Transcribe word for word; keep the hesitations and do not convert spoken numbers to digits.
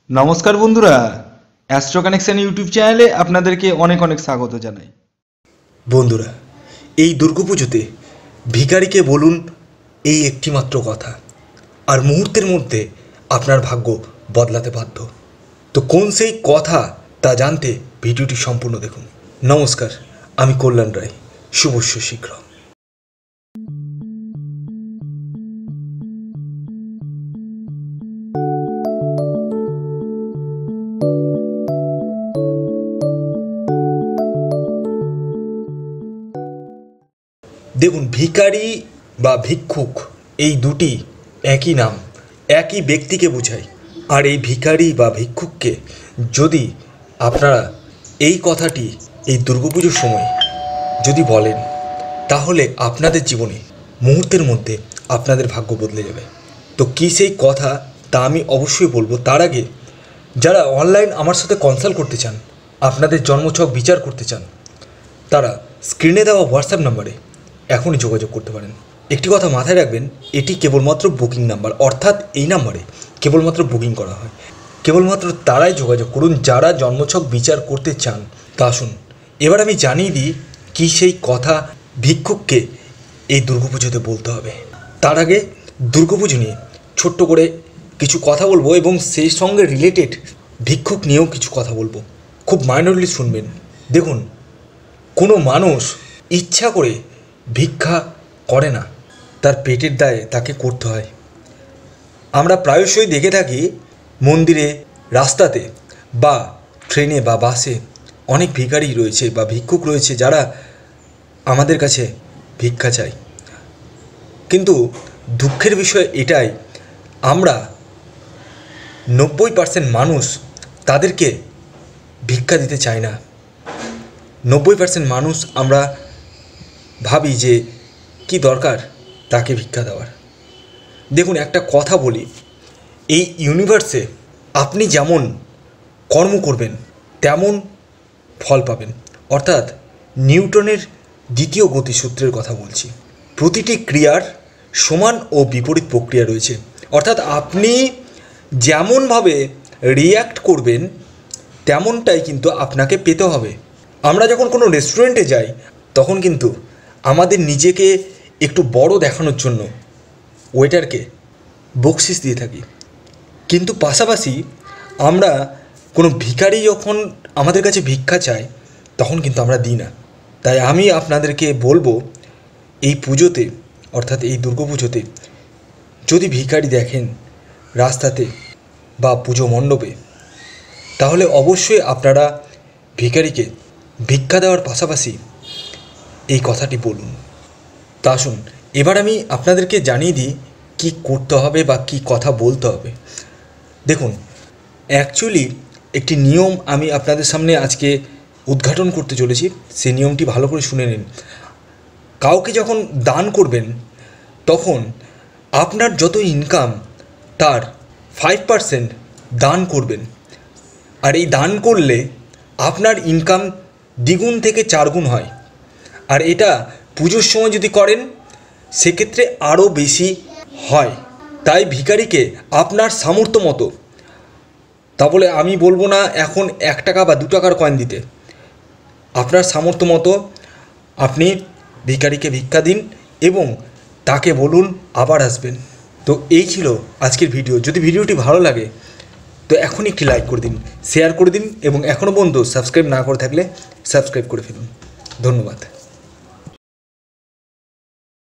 নমস্কার বন্ধুরা, astro connection YouTube চ্যানেলে আপনাদেরকে অনেক অনেক স্বাগত জানাই। বন্ধুরা, এই দুর্গাপুজোতে ভিখারিকে বলুন এই একটি মাত্র কথা, আর মুহূর্তের মধ্যে আপনার ভাগ্য বদলাতে বাধ্য। তো কোন সেই কথা তা জানতে ভিডিওটি সম্পূর্ণ দেখুন। নমস্কার, আমি কল্যাণ রায়। শুভস্য শীঘ্র। দেখুন, ভিখারি বা ভিক্ষুক এই দুটি একই নাম, একই ব্যক্তিকে বোঝায়। আর এই ভিখারি বা ভিক্ষুককে যদি আপনারা এই কথাটি এই দুর্গাপুজোর সময় যদি বলেন, তাহলে আপনাদের জীবনে মুহূর্তের মধ্যে আপনাদের ভাগ্য বদলে যাবে। তো কী সেই কথা তা আমি অবশ্যই বলবো। তার আগে যারা অনলাইন আমার সাথে কনসাল্ট করতে চান, আপনাদের জন্মছক বিচার করতে চান, তারা স্ক্রিনে দেওয়া হোয়াটসঅ্যাপ নাম্বারে এখনই যোগাযোগ করতে পারেন। একটি কথা মাথায় রাখবেন, এটি কেবলমাত্র বুকিং নাম্বার, অর্থাৎ এই নাম্বারে কেবলমাত্র বুকিং করা হয়। কেবলমাত্র তারাই যোগাযোগ করুন যারা জন্মছক বিচার করতে চান। তা আসুন এবার আমি জানিয়ে দিই কী সেই কথা ভিক্ষুককে এই দুর্গাপুজোতে বলতে হবে। তার আগে দুর্গাপুজো নিয়ে ছোট্ট করে কিছু কথা বলবো এবং সেই সঙ্গে রিলেটেড ভিক্ষুক নিয়েও কিছু কথা বলবো। খুব মাইনরলি শুনবেন। দেখুন, কোনো মানুষ ইচ্ছা করে ভিক্ষা করে না, তার পেটের দায়ে তাকে করতে হয়। আমরা প্রায়শই দেখে থাকি মন্দিরে, রাস্তাতে বা ট্রেনে বা বাসে অনেক ভিখারি রয়েছে বা ভিক্ষুক রয়েছে যারা আমাদের কাছে ভিক্ষা চায়। কিন্তু দুঃখের বিষয় এটাই, আমরা নব্বই পার্সেন্ট মানুষ তাদেরকে ভিক্ষা দিতে চাই না। নব্বই পার্সেন্ট মানুষ আমরা ভাবি যে কি দরকার তাকে ভিক্ষা দেওয়ার। দেখুন, একটা কথা বলি, এই ইউনিভার্সে আপনি যেমন কর্ম করবেন তেমন ফল পাবেন। অর্থাৎ নিউটনের দ্বিতীয় গতিসূত্রের কথা বলছি। প্রতিটি ক্রিয়ার সমান ও বিপরীত প্রক্রিয়া রয়েছে। অর্থাৎ আপনি যেমনভাবে রিয়্যাক্ট করবেন তেমনটাই কিন্তু আপনাকে পেতে হবে। আমরা যখন কোনো রেস্টুরেন্টে যাই তখন কিন্তু আমাদের নিজেকে একটু বড় দেখানোর জন্য ওয়েটারকে বকশিস দিয়ে থাকি, কিন্তু পাশাপাশি আমরা কোনো ভিখারি যখন আমাদের কাছে ভিক্ষা চায় তখন কিন্তু আমরা দিই না। তাই আমি আপনাদেরকে বলবো, এই পুজোতে অর্থাৎ এই দুর্গাপুজোতে যদি ভিখারি দেখেন রাস্তাতে বা পুজো মণ্ডপে, তাহলে অবশ্যই আপনারা ভিখারিকে ভিক্ষা দেওয়ার পাশাপাশি এই কথাটি বলুন। তা আসুন এবার আমি আপনাদেরকে জানিয়ে দিই কী করতে হবে বা কী কথা বলতে হবে। দেখুন, অ্যাকচুয়ালি একটি নিয়ম আমি আপনাদের সামনে আজকে উদ্ঘাটন করতে চলেছি। সেই নিয়মটি ভালো করে শুনে নিন। কাউকে যখন দান করবেন তখন আপনার যত ইনকাম তার ফাইভ পার্সেন্ট দান করবেন। আর এই দান করলে আপনার ইনকাম দ্বিগুণ থেকে চারগুণ হয়। আর এটা পুজোর সময় যদি করেন সেক্ষেত্রে আরও বেশি হয়। তাই ভিখারিকে আপনার সামর্থ্য মতো, তা বলে আমি বলবো না এখন এক টাকা বা দু টাকার কয়েন দিতে, আপনার সামর্থ্য মতো আপনি ভিখারিকে ভিক্ষা দিন এবং তাকে বলুন আবার আসবেন। তো এই ছিল আজকের ভিডিও। যদি ভিডিওটি ভালো লাগে তো এখনই একটি লাইক করে দিন, শেয়ার করে দিন এবং এখনও পর্যন্ত সাবস্ক্রাইব না করে থাকলে সাবস্ক্রাইব করে ফেলুন। ধন্যবাদ।